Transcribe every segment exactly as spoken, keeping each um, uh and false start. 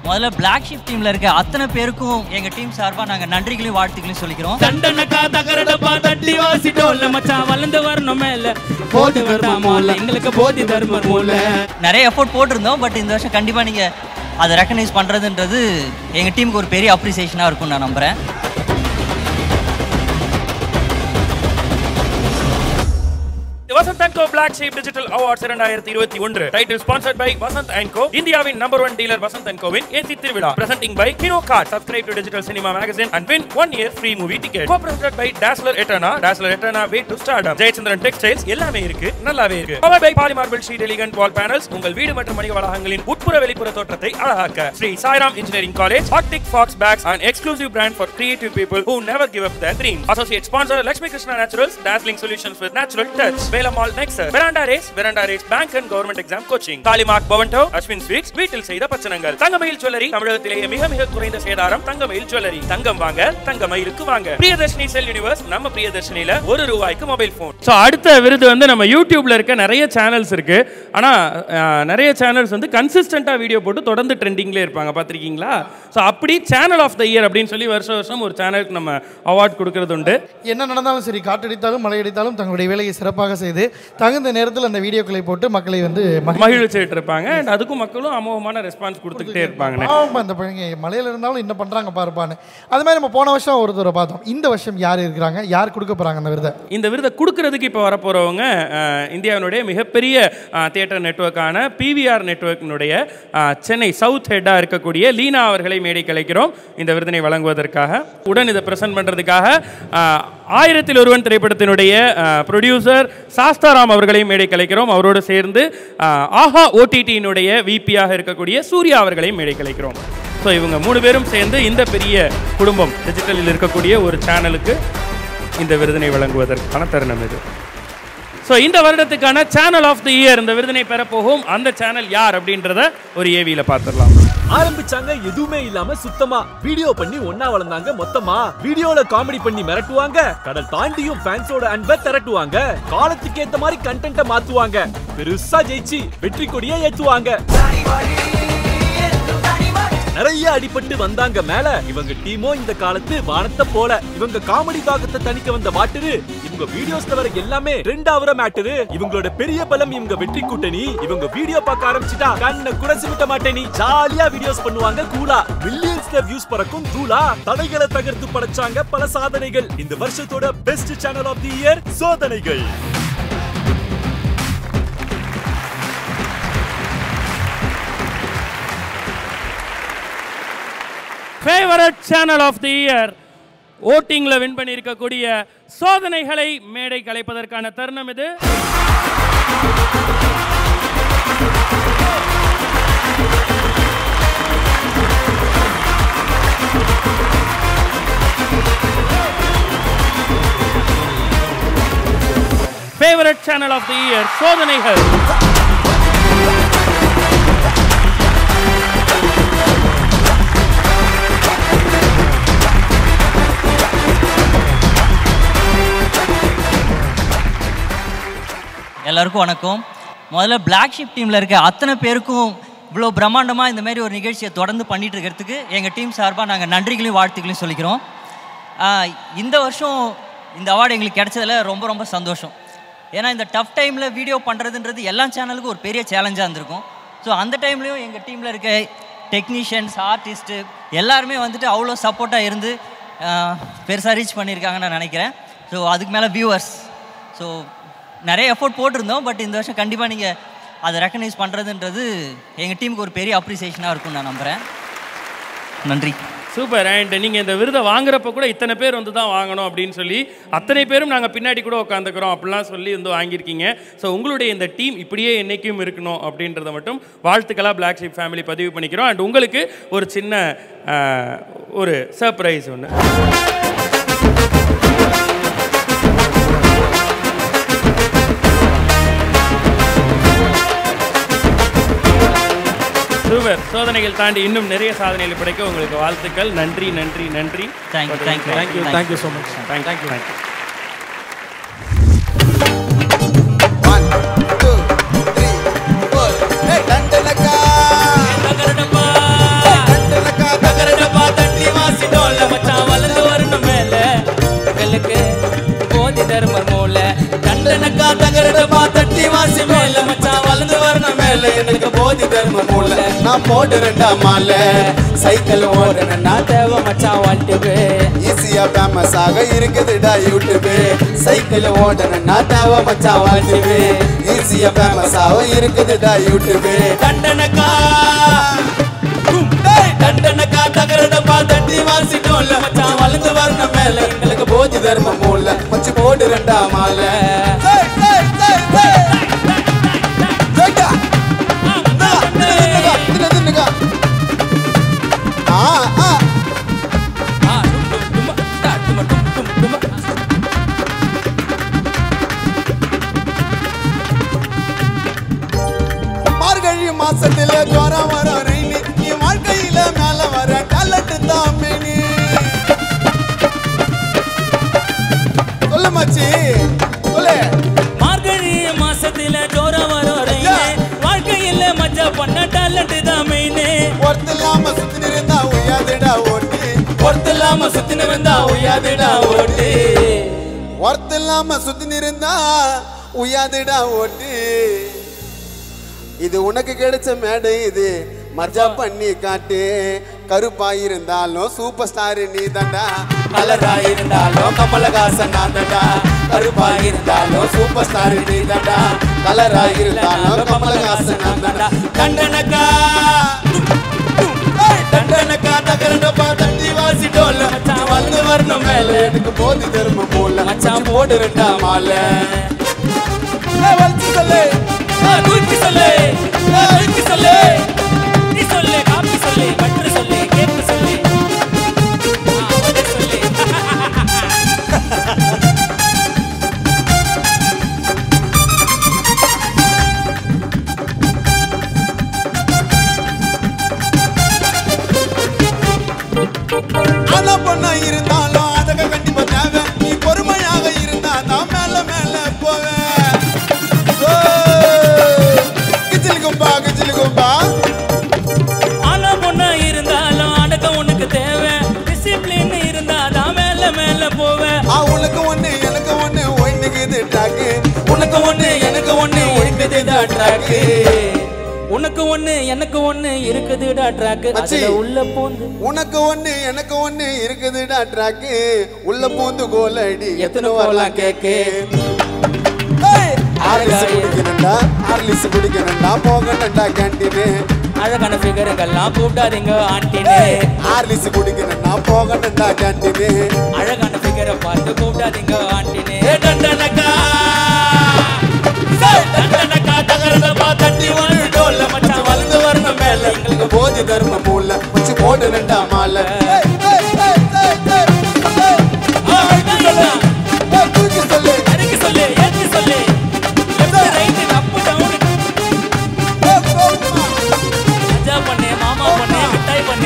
முதல்ல black ship டீம்ல இருக்க அத்தனை பேருக்கும் எங்க டீம் சார்பா நாங்க நன்றிகளையும் வாழ்த்துக்களையும் சொல்லிக்கிறோம். தண்டனக்கா தகரடப்பா தட்டி வாசிட்டோல்ல மச்சான் வளர்ந்து வரணுமே இல்ல போதி வரணுமோல எங்களுக்கு போதி தர்மமோல நிறைய எஃபோர்ட் போட்டிருந்தோம். பட் இந்த வருஷம் கண்டிப்பா நீங்க அதை ரெக்கக்னைஸ் பண்றதுன்றது எங்க டீமுக்கு ஒரு பெரிய அப்ரிசியேஷனா இருக்கும் நான் நம்புறேன். Vasant and Co Black Sheep Digital Awards twenty twenty-one. Title sponsored by Vasant and Co. India's number one dealer Vasant and Co. in A C Tiruvilla. Presenting by Kino Card. Subscribe to Digital Cinema Magazine and win one year free movie ticket. Co-presented by Dazzler Eterna. Dazzler Eterna way to stardom. Jayachandran Textiles எல்லாமே இருக்கு நல்லாவே இருக்கு. Powered by Polymarble Sheet Elegant Wall Panels. உங்கள் வீடு மற்றும் வணிக வளாகங்களின் உட்புற வெளிப்புற தோற்றத்தை அழகாக்க. Sri Sairam Engineering College. Arctic Fox Bags, an exclusive brand for creative people who never give up their dreams. Associate sponsor Lakshmi Krishna Naturals. Dazzling solutions with natural touch. Mall next Veranda Race Veranda Race Bank and Government Exam Coaching Kalimark Bovanto Ashwin Sweets வீட்டில் செய்த பச்சனங்கள் தங்கமயில் jewellery தமிழகத்திலேயே மிக மிக குறைந்த சேதாரம் தங்கமயில் jewellery தங்கம் வாங்க தங்கமயிலுக்கு வாங்க பிரியதர்ஷினி செல் universe நம்ம பிரியதர்ஷினில ஒரு ரூபாய்க்கு மொபைல் போன். சோ அடுத்த விருது வந்து நம்ம யூடியூப்ல இருக்க நிறைய சேனல்ஸ் இருக்கு. ஆனா நிறைய சேனல்ஸ் வந்து கன்சிஸ்டன்ட்டா வீடியோ போட்டு தொடர்ந்து ட்ரெண்டிங்ல இருப்பாங்க பாத்திருக்கீங்களா? சோ அப்படி சேனல் ஆஃப் தி இயர் அப்படினு சொல்லி வருஷம் வருஷம் ஒரு சேனலுக்கு நம்ம அவார்ட் கொடுக்கிறது உண்டு. என்ன நடந்தாலும் சரி காற்றடித்தாலும் மழை அடித்தாலும் தங்களுடைய வேலையை சிறப்பாக செய்து தகுந்த நேரத்தில் அந்த வீடியோக்களை போட்டு மக்களை வந்து மகிழ்ச்சிட்டு இருப்பாங்க. அதுக்கும் மக்களும் அமோகமான ரெஸ்பான்ஸ் கொடுத்துக்கிட்டே இருப்பாங்க. அந்த பையங்க மலையில இருந்தாலும் என்ன பண்றாங்க பாருப்பான்னு. அது மாதிரி நம்ம போன வருஷம் ஒரு தடவை பார்த்தோம். இந்த வருஷம் யார் இருக்கிறாங்க, யார் கொடுக்க போறாங்க அந்த விருதை? இந்த விருதை கொடுக்கறதுக்கு இப்போ வரப்போறவங்க இந்தியாவினுடைய மிகப்பெரிய தியேட்டர் நெட்வொர்க்கான பிவிஆர் நெட்வொர்க்கினுடைய சென்னை சவுத் ஹெட்டா இருக்கக்கூடிய லீனா அவர்களை மேடை கலைக்கிறோம் இந்த விருதினை வழங்குவதற்காக. உடன் இதை பிரசன்ட் பண்றதுக்காக ஆயிரத்தில் ஒருவன் திரைப்படத்தினுடைய ப்ரொடியூசர் சாஸ்தாராம் அவர்களையும் மேடை கலைக்கிறோம். அவரோடு சேர்ந்து ஆஹா ஓடிடியினுடைய விபியாக இருக்கக்கூடிய சூர்யா அவர்களையும் மேடை கலைக்கிறோம். ஸோ இவங்க மூணு பேரும் சேர்ந்து இந்த பெரிய குடும்பம் டிஜிட்டலில் இருக்கக்கூடிய ஒரு சேனலுக்கு இந்த விருதினை வழங்குவதற்கான தருணம் இது. ஸோ இந்த வருடத்துக்கான சேனல் ஆஃப் தி இயர் இந்த விருதினை பெறப்போகும் அந்த சேனல் யார் அப்படின்றத ஒரு ஏவியில பார்த்துடலாம். ஆரம்பிச்சாங்க எதுவுமே இல்லாம சுத்தமா வீடியோ பண்ணி ஒன்னா வளர்ந்தாங்க மொத்தமா வீடியோல காமெடி பண்ணி மிரட்டுவாங்க கடல் தாண்டியும் ஃபேன்ஸோட அன்பை திரட்டுவாங்க காலத்துக்கு ஏத்த மாதிரி கண்டென்ட்டை மாத்துவாங்க பெருசா ஜெயிச்சு வெற்றி கொடியை ஏத்துவாங்க நிறைய அடிபட்டு வந்தாங்க மேல இவங்க டீமோ இந்த காலத்து வானத்தை போல இவங்க காமெடி தாக்கத்தை தணிக்க வந்த மாட்டுரு இவங்க வீடியோஸ் தவிர எல்லாமே ட்ரெண்ட் ஆவற மேட்டரு இவங்களோட பெரிய பலம் இவங்க வெற்றி கூட்டணி இவங்க வீடியோ பார்க்க ஆரம்பிச்சிட்டா கண்ணை கூட சிமிட்ட மாட்டேனி ஜாலியா வீடியோஸ் பண்ணுவாங்க கூலா மில்லியன்ஸ்ல வியூஸ் பறக்கும் தூளா தடைகளை தகர்த்து படைச்சாங்க பல சாதனைகள் இந்த வருஷத்தோட best channel of the year சோதனைகள். Favourite channel of the year ஓட்டிங்ல வின் பண்ணி இருக்கக்கூடிய சோதனைகளை மேடை கலைப்பதற்கான தருணம் இது. Favourite channel of the year சோதனைகள். எல்லாருக்கும் வணக்கம். முதல்ல பிளாக் ஷிப் டீமில் இருக்க அத்தனை பேருக்கும் இவ்வளோ பிரம்மாண்டமாக இந்த மாதிரி ஒரு நிகழ்ச்சியை தொடர்ந்து பண்ணிகிட்டு இருக்கிறதுக்கு எங்கள் டீம் சார்பாக நாங்கள் நன்றிகளையும் வாழ்த்துக்களையும் சொல்லிக்கிறோம். இந்த வருஷம் இந்த அவார்டு எங்களுக்கு கிடைச்சதில் ரொம்ப ரொம்ப சந்தோஷம். ஏன்னா இந்த டஃப் டைமில் வீடியோ பண்ணுறதுன்றது எல்லா சேனலுக்கும் ஒரு பெரிய சேலஞ்சாக இருந்திருக்கும். ஸோ அந்த டைம்லேயும் எங்கள் டீமில் இருக்க டெக்னீஷியன்ஸ் ஆர்டிஸ்ட்டு எல்லாருமே வந்துட்டு அவ்வளோ சப்போர்ட்டாக இருந்து பெருசாக ரீச் பண்ணியிருக்காங்கன்னு நான் நினைக்கிறேன். ஸோ அதுக்கு மேலே வியூவர்ஸ் ஸோ நிறைய எஃபோர்ட் போட்டிருந்தோம். பட் இந்த வருஷம் கண்டிப்பாக நீங்கள் அதை ரெக்கக்னைஸ் பண்ணுறதுன்றது எங்கள் டீமுக்கு ஒரு பெரிய அப்ரிசியேஷனாக இருக்கும்னு நான் நம்புகிறேன். நன்றி. சூப்பர். அண்ட் நீங்கள் இந்த விருதை வாங்குறப்ப கூட இத்தனை பேர் வந்து தான் வாங்கணும் அப்படின்னு சொல்லி அத்தனை பேரும் நாங்கள் பின்னாடி கூட உட்காந்துக்கிறோம் அப்படிலாம் சொல்லி வந்து வாங்கியிருக்கீங்க. ஸோ உங்களுடைய இந்த டீம் இப்படியே என்றைக்கும் இருக்கணும் அப்படின்றத மட்டும் வாழ்த்துக்களாக பிளாக் ஷீப் ஃபேமிலி பதிவு பண்ணிக்கிறோம். அண்ட் உங்களுக்கு ஒரு சின்ன ஒரு சர்ப்ரைஸ் ஒன்று. சூப்பர். சோதனைகள் தாண்டி இன்னும் நிறைய சாதனைகள் படைக்க உங்களுக்கு வாழ்த்துக்கள். நன்றி நன்றி நன்றி. Thank you thank you thank you thank you so much. Thank you thank you. Hey, மச்சான் போடு ரெண்டா மாலை சைக்கிள் ஓடணும்னா தேவை மச்சான் வாழ்த்துவே ஈஸியா ஃபேமஸ் ஆக இருக்குதுடா யூடியூப் சைக்கிள் ஓடணும்னா தேவை மச்சான் வாழ்த்துவே ஈஸியா ஃபேமஸ் ஆக இருக்குதுடா யூடியூப் தண்டனக்கா தண்டனக்கா தகரடப்பா தட்டி வாசிட்டோம்ல மச்சான் வளர்ந்து வரணும் மேல எங்களுக்கு போதி தர்மம் மூல மச்சி போடு ரெண்டா மாலை மார்கழி மாசத்துல ஜோரம் வர ரெய்னி நீ வாழ்க்கையில மேல வர டேலண்ட் தான் மேனி சொல்லு மச்சி சொல்லு மார்கழி மாசத்துல ஜோரம் வர ரெய்னி வாழ்க்கையில மஜா பண்ண டேலண்ட் தான் மெயினே ஒருத்தலாம சுத்தி இருந்தா உயாதுடா ஓட்டி ஒருத்தலாம சுத்தி இருந்தா உயாதுடா ஓட்டி ஒருத்தலாம சுத்தி இருந்தா உயாதுடா ஓட்டி இது உனக்கு கிடைச்ச மேடை இது மஜா பண்ணி காட்டு கருப்பாயிருந்தாலும் சூப்பர் ஸ்டார் நீ தண்டா கலராயிருந்தாலும் கமலஹாசன் நான் தண்டா கருப்பாயிருந்தாலும் சூப்பர் ஸ்டார் நீ தண்டா கலராயிருந்தாலும் கமலஹாசன் நான் தண்டா தண்டனக்கா தண்டனக்கா தகரடப்பா தட்டி வாசிட்டோம்ல மச்சான் வளர்ந்து வரணும் மேல எனக்கு போதி தர்மம் போல மச்சான் போடு ரெண்டா மாலை வளர்ச்சி சொல்லு தூக்கி சொல்லு தூக்கி சொல்லு நீ சொல்லு காப்பி சொல்லு பட்டர் சொல்லு கேக் சொல்லு சொல்லு அத பொண்ணா இருந்தாலும் அதக கண்டிப்பா தேவை நீ பொறுமையாக இருந்தா தான் மேல மேல போவேன் ஆனா பொண்ணா இருந்தாலும் அடக்க உனக்கு தேவை டிசிப்ளின் இருந்தா தான் மேல மேல போவேன் உனக்கு ஒண்ணு எனக்கு ஒண்ணு ஒய்ந்துக்குது ட்ராக்கு உனக்கு ஒண்ணு எனக்கு ஒண்ணு ஒய்க்குதுடா ட்ராக்கு உனக்கு ஒண்ணு எனக்கு ஒண்ணு இருக்குதுடா ட்ராக் அதுல உள்ள பூந்து உனக்கு ஒண்ணு எனக்கு ஒண்ணு இருக்குதுடா ட்ராக் உள்ள பூந்து கோல் அடி எத்தனை வரலாம் கேக்கு ஆர்லிஸ் குடிக்கணும்டா ஆர்லிஸ் குடிக்கணும்டா போகணும்டா கேண்டீனு அழகான ஃபிகருங்கெல்லாம் கூப்பிடாதீங்க ஆண்டினே ஆர்லிஸ் குடிக்கணும்டா போகணும்டா கேண்டீனு அழகான ஃபிகரை பார்த்து கூப்பிடாதீங்க ஆண்டினே தண்டனக்கா தண்டனக்கா தகரடப்பா தட்டி வாசிட்டோம்ல மச்சான் வளர்ந்து வரணும் மேல எங்களுக்கு போதி தர்மம் மூல மச்சி போடு ரெண்டா மாலை தூக்கி சொல்லு இறக்கி சொல்லு ஏத்தி சொல்லு லெஃப்ட் ரைட் அப் டவுன் மஜா பண்ணு மாமா பண்ணு மிட்டாய் பண்ணு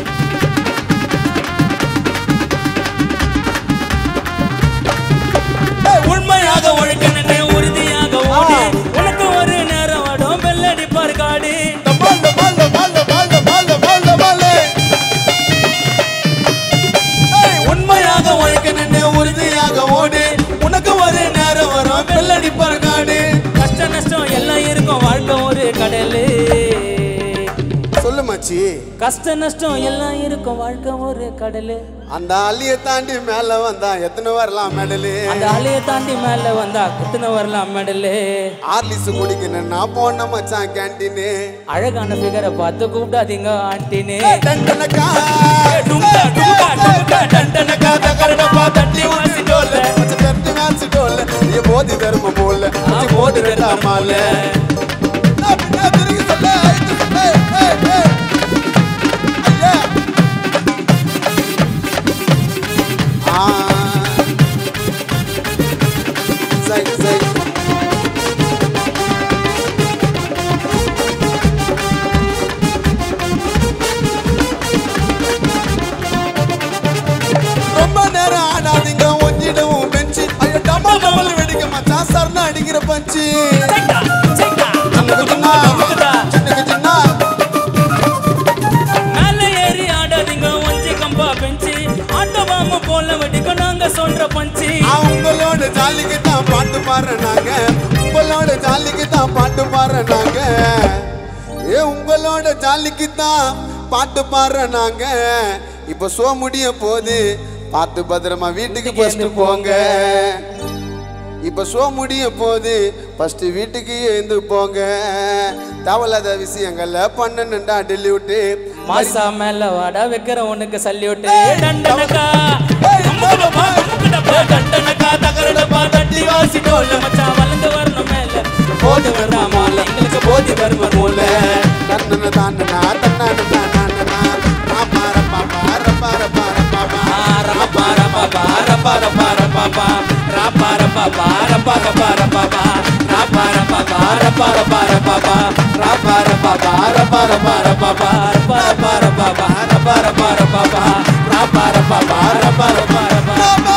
உண்மையாக ஒழுக்கனே உறுதியாக ஓடு உனக்கு ஒரு நேரம் வடும் வெள்ளடிப்பார் காடு உண்மையாக ஒழுக்கனே உறுதியாக ஓடு உனக்கு ஒரு நேரம் வரும் வெள்ளடிப்பார் காடு கஷ்ட நஷ்டம் எல்லாம் இருக்கும் வாழ்க்கை ஒரு கடலு சொல்லு மச்சி கஷ்ட நஷ்டம் எல்லாம் இருக்கும் வாழ்க்கை ஒரு கடலு அந்த அள்ளிய தாண்டி மேல வந்தா எத்தனை வரலாம் மெடலு அந்த அலைய தாண்டி மேல வந்தா எத்தனை வரலாம் மெடலு ஆர்லிஸ் குடிக்கணும் நான் போன மச்சான் கேண்டீனு அழகான ஃபிகரை பார்த்து கூப்பிடாதீங்க ஆண்டினே தண்டனக்கா தண்டனக்கா தகரடப்பா தட்டி வாசிட்டோல்ல மச்சான் தட்டி வாசிட்டோல்ல நீ போதி தர்மம் போல நீ போதி ரெண்டா மாலை திரும்பி சொல்ல ரொம்ப நேரம் ஆடாதீங்க ஒஞ்சிடவும் பெஞ்சு ஐயோ டபுள் டபுள் வெடிக்க மச்சான் சரண அடிக்கிற பஞ்சு மேல ஏறி ஆடாதீங்க ஒஞ்சி கம்பா பெஞ்சு ஆட்டோவாம போல வெடிக்க நாங்க சொல்ற பஞ்சு உங்களோட ஜாலிக்கு தான் பாட்டு பாடுறாங்க உங்களோட ஜாலிக்கு தான் பாட்டு பாடுறாங்க ஏ உங்களோட ஜாலிக்கு தான் பாட்டு பாடுற நாங்க இப்ப சோ முடிய போது பார்த்து பத்திரமா வீட்டுக்கு ஃபர்ஸ்ட் போங்க இப்ப சோ முடிய போது ஃபர்ஸ்ட் வீட்டுக்கு எழுந்து போங்க தவளாத விஷயங்கள்ல பண்ணணுண்டா டெலிவிட்டு மாசா மேல வாடா வைக்கிற உனக்கு சல்யூட்டு டண்டனக்கா டண்டனக்கா தகரடப்பா தட்டி வாசிட்டோல மச்சான் வளர்ந்து வரணும் மேல போது வரா மால எங்களுக்கு போதி வருவ மூல தன்னன தானனா தன்னன தானனா பார பார பார பார பாபா ரப பார பாபா ரப ரப ரப பாபா ரப ரப பார பார பார பாபா ரப ரப பார பார பார பாபா ரப ரப பார பார பார பாபா ரப ரப பாபா ரப ரப பாபா ரப ரப பார பார பார பாபா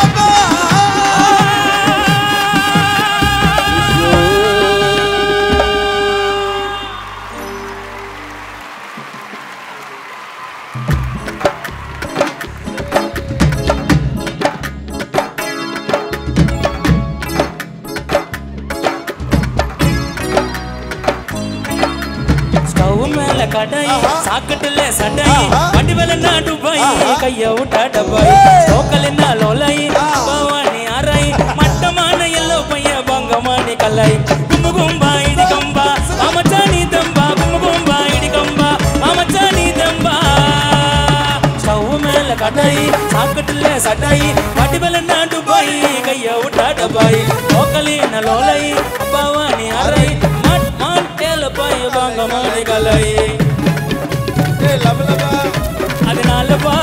கடை சாக்கட்டுல சடை வண்டி வேலை நாடு போய் கைய விட்டா டபாய் லோக்கல் என்ன லோலை பவானி அரை மட்டமான எல்லோ பைய பங்கமானி கல்லை கும்பு கும்பா இடி கம்பா மாமச்சானி தம்பா கும்பு கும்பா இடி கம்பா மாமச்சானி தம்பா ஸ்டவ் மேல கடை சாக்கட்டுல சடை வண்டி வேலை நாடு போய் கைய விட்டா டபாய் லோக்கல் என்ன லோலை பவானி அரை மட்டேல பைய பங்கமானி கல்லை அதனாலப்பா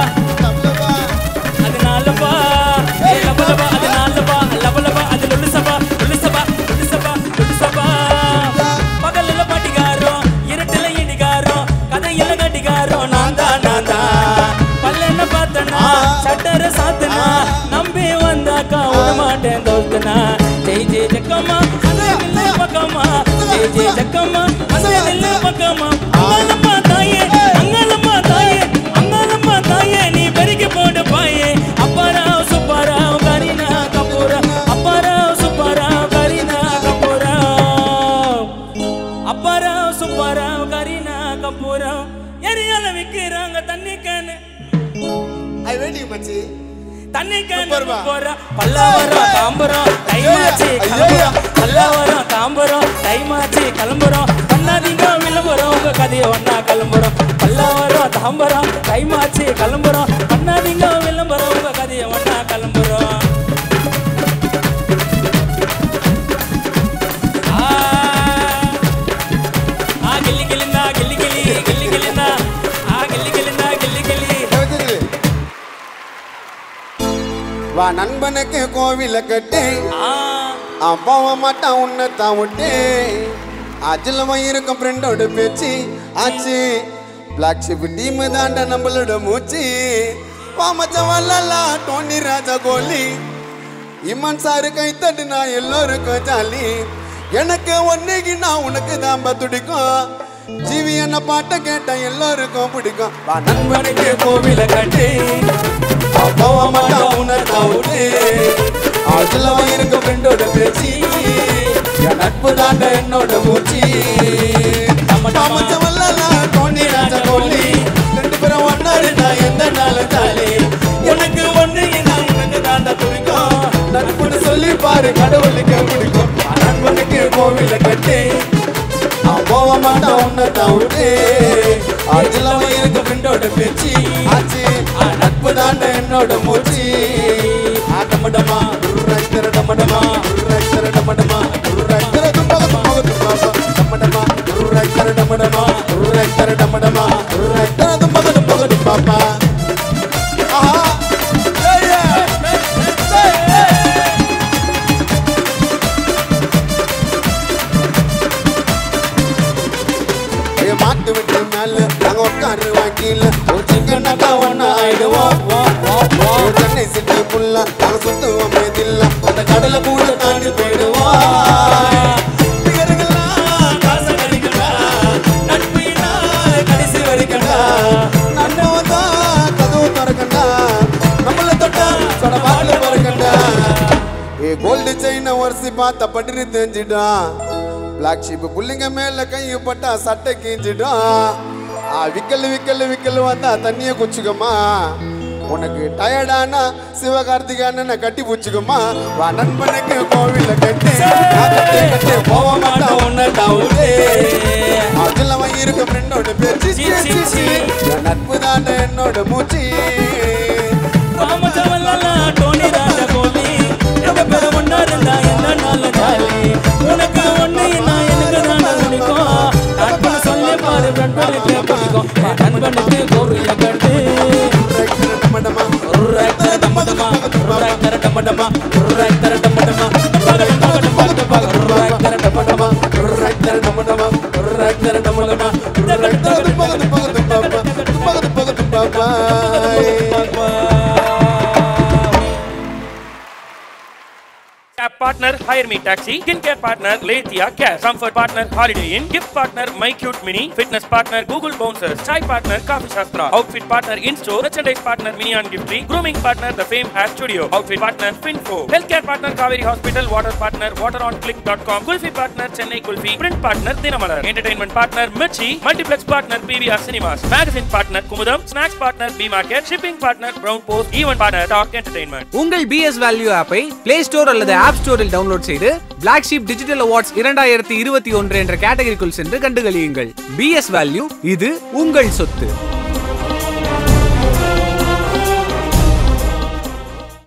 அதனாலப்பா ஏ லபலபா அதனாலப்பா லபலபா அது லுலுசபா லுலுசபா லுலுசபா லுலுசபா பகல்ல பாட்டிகாரோ இருட்டுல இடிகாரோ கதையில கட்டிகாரோ நான்தா நான்தா பல்லென்ன பார்த்தனா சட்டர சாத்தனா நம்பி வந்தாக்கா விட மாட்டேன் தோத்தனா ஜெய் ஜெய் ஜக்கம்மா அதே நில்ல பக்கம்மா ஜெய் ஜெய் ஜக்கம்மா அதே நில்ல பக்கம்மா அங்கலம்மா தாயே அங்கலம்மா தாயே அங்கலம்மா தாயே நீ பெருகி போடு பாயே அப்பாராவ் சுப்பாராவ் கரீனா கபூர அப்பாராவ் சுப்பாராவ் கரீனா கபூர அப்பாராவ் சுப்பாராவ் கரீனா கபூர எரியால விக்கிறாங்க தண்ணி கேனு ஐ வெயிட்டிங் மச்சி தண்ணி கேனு போற பல்லாவரம் தாம்பரம் டைமாச்சி கிளம்புறோம் பல்லாவரம் தாம்பரம் டைமாச்சி கிளம்புறோம் பண்ணாதீங்க விளம்பரம் உங்க கதையை ஒன்னா கிளம்புறோம் பல்லாவரம் தாம்பரம் டைமாச்சி கிளம்புறோம் பண்ணாதீங்க விளம்பரம் உங்க கதையை ஒன்னா கிளம்புறோம் ஆ கில்லி கில்லிந்தா கில்லி கிளி கில்லி கில்லிந்தா ஆ கில்லி கில்லிந்தா கில்லி கிளி வா நண்பனுக்கு கோவில கட்டி ஆ அப்பாவ மாட்டான் உன்னை தான் விட்டு அஜலமா இருக்கும் ஃப்ரெண்டோட பேச்சு ஆச்சு பிளாக் ஷிப் டீம் தாண்ட நம்மளோட மூச்சு பாமச்சம் வல்லலா டோனி ராஜா கோலி இம்மன் சாரு கை தட்டு நான் எல்லோருக்கும் ஜாலி எனக்கு ஒன்னைக்கு நான் உனக்கு தான் துடிக்கும் ஜீவி என்ன பாட்டை கேட்ட எல்லோருக்கும் பிடிக்கும் வா நண்பனுக்கு கோவில கட்டி அப்பாவ மாட்டான் உன்னை தான் விட்டு அதுலவா இருக்க ஃப்ரெண்டோட பேச்சு என் நட்பு தாண்ட என்னோட மூச்சு டோனி ராஜா கோலி ரெண்டு பேரும் ஒன்னாரு நான் எந்த நாளும் தாலி எனக்கு ஒண்ணு நான் உனக்கு தாண்ட துடிக்கும் நட்புன்னு சொல்லி பாரு கடவுளுக்கு பிடிக்கும் நண்பனுக்கு கோவில கட்டி போக மாட்டான் உன்னை தான் விட்டு அதுலவா இருக்க ஃப்ரெண்டோட பேச்சு ஆச்சு நட்பு தாண்ட என்னோட மூச்சு ஆட்டமடமா ரைத்தர டமடமா ரைத்தர டமடமா ரைத்தர தும்பகமா டமடமா ரைத்தர டமடமா ரைத்தர டமடமா ரைத்தர தும்பக தும்பக பாப்பா ஆஹா ஏ மாட்டு விட்டு மேல நாங்க உட்காரு வாக்கில ஒரு சிக்கன் அக்கா ஒன்னா ஆயிடுவோம் சென்னை சிட்டி புல்லா நாங்க சுத்துவோம் மேதில்ல அந்த கடலை கூட தாண்டி போயிடுவோம் காசு கடிக்கண்டா நட்பினா கடைசி வரைக்கண்டா நன்னவதா கதவு திறக்கண்டா நம்மள தொட்டா சொட பாட்டு பறக்கண்டா ஏ கோல்டு செயினை ஒரசி பார்த்த பட்டு தெரிஞ்சிட்டான் பிளாக் ஷீப் புள்ளிங்க மேல கையும் பட்டா சட்டை கீஞ்சிடும். விக்கல் விக்கல் விக்கல் வந்தா தண்ணிய குச்சிக்குமா. உனக்கு டயர்டானா சிவகார்த்திகான கட்டி பூச்சிக்குமா. வா நண்பனுக்கு கோவில கட்டி கட்டி போக மாட்டா உன்ன டவுட்டே. அதுல அவன் இருக்க ஃப்ரெண்டோட பேச்சு நட்பு தானே என்னோட மூச்சு. டோனி ராஜா கோலி எங்க பேர ஒன்னா இருந்தா என்ன நாள் ஜாலி. உனக்கு ஒண்ணு நான் எனக்கு தானே பிடிக்கும். நண்பன் சொல்லி பாரு நண்பனுக்கு பிடிக்கும். நண்பனுக்கு கோவில கட்டு டமடமா ரேக்தர டமடமா ரேக்தர டமடமா ரேக்தர டமடமா பகட பகட பகட பகட ரேக்தர டமடமா ரேக்தர டமடமா ரேக்தர டமடமா பகட பகட பகட பகட பகட பகட. Partner Hire Me Taxi, Skincare Partner Lathia Cash, Comfort Partner Holiday Inn, Gift Partner My Cute Mini, Fitness Partner Google Bouncers, Chai Partner Coffee Shastra, Outfit Partner In-Store, Merchandise Partner Minion Giftree, Grooming Partner The Fame Hair Studio, Outfit Partner Finfo, Healthcare Partner Kaveri Hospital, Water Partner wateronclick dot com, Kulfi Partner Chennai Kulfi, Print Partner Dinamalar, Entertainment Partner Mirchi, Multiplex Partner P V R Cinemas, Magazine Partner Kumudam, Snacks Partner B Market, Shipping Partner Brown Post, Event Partner Talk Entertainment. உங்கள் B S Value ஆப்பை Play Store அல்லது App ஸ்டோரில் download செய்து Black Sheep Digital Awards இரண்டாயிரத்து இருபத்தி ஒன்று என்ற கேட்டகரிக்குள் சென்று கண்டுகளியுங்கள். B S Value, இது உங்கள் சொத்து.